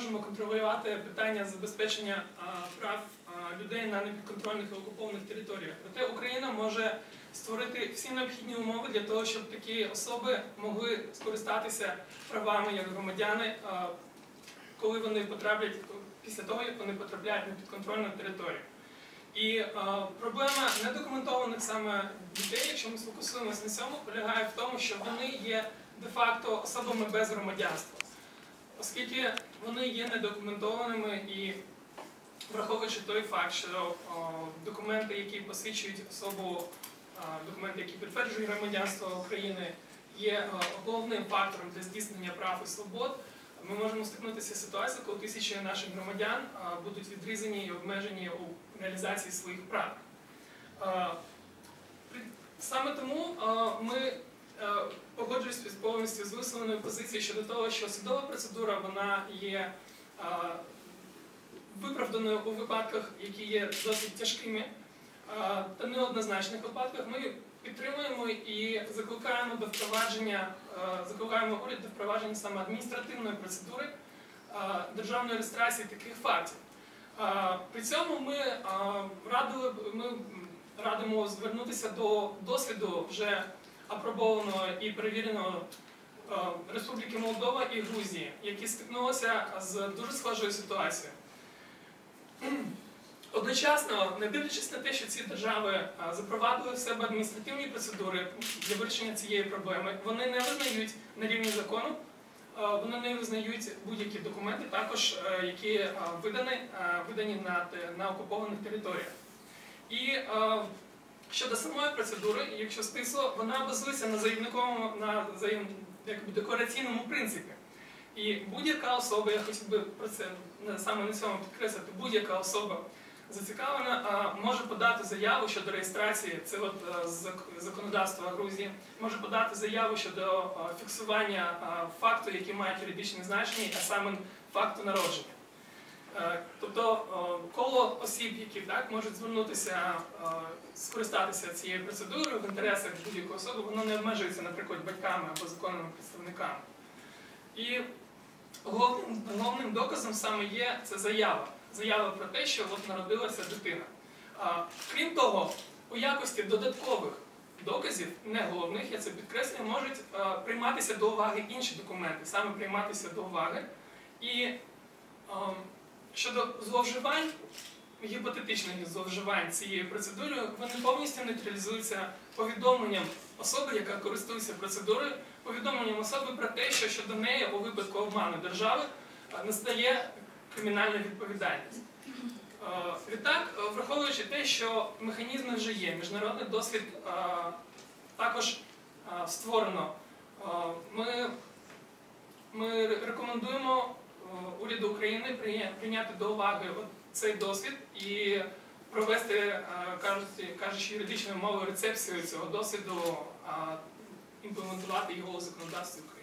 можемо контролювати питання забезпечення прав людей на непідконтрольних і окупованих територіях. Проте Україна може створити всі необхідні умови для того, щоб такі особи могли скористатися правами як громадяни, коли вони потраплять, після того, як вони потрапляють на підконтрольну територію. І проблема недокументованих саме дітей, якщо ми сфокусуємося на цьому, полягає в тому, що вони є де-факто особами без громадянства. Оскільки вони є недокументованими і враховуючи той факт, що документи, які посвідчують особу, документи, які підтверджують громадянство України, є головним фактором для здійснення прав і свобод, ми можемо стикнутися з ситуацією, коли тисячі наших громадян будуть відрізані і обмежені у реалізації своїх прав. Саме тому ми погоджуємося повністю з висловленою позицією щодо того, що судова процедура вона є виправданою у випадках, які є досить тяжкими та неоднозначних випадках. Ми підтримуємо і закликаємо уряд до впровадження саме адміністративної процедури державної реєстрації таких фактів. При цьому ми радимо звернутися до досвіду вже апробованого і перевіреного Республіки Молдова і Грузії, які стикнулися з дуже схожою ситуацією. Одночасно, не дивлячись на те, що ці держави запровадили в себе адміністративні процедури для вирішення цієї проблеми, вони не визнають на рівні закону, вони не визнають будь-які документи, також які видані на окупованих територіях. І щодо самої процедури, якщо стисло, вона базується на деклараційному принципі. І будь-яка особа, я хотів би про це саме на цьому підкреслити, будь-яка особа зацікавлена може подати заяву щодо реєстрації, це от законодавство Грузії, може подати заяву щодо фіксування факту, які мають юридичне значення, а саме факту народження. Тобто коло осіб, які можуть звернутися, скористатися цією процедурою в інтересах будь-якої особи, воно не обмежується, наприклад, батьками або законними представниками. І головним доказом саме є це заява. Заява про те, що от народилася дитина. Крім того, у якості додаткових доказів, не головних, я це підкреслюю, можуть прийматися до уваги інші документи, саме прийматися до уваги. І щодо зловживань, гіпотетичних зловживань цією процедурою, вони повністю нейтралізуються повідомленням особи, яка користується процедурою, повідомленням особи про те, що щодо неї у випадку обману держави настає кримінальна відповідальність. Відтак, враховуючи те, що механізми вже є, міжнародний досвід також створено, ми рекомендуємо уряду України прийняти до уваги цей досвід і провести, кажучи юридичною мовою, рецепцію цього досвіду, імплементувати його у законодавстві України.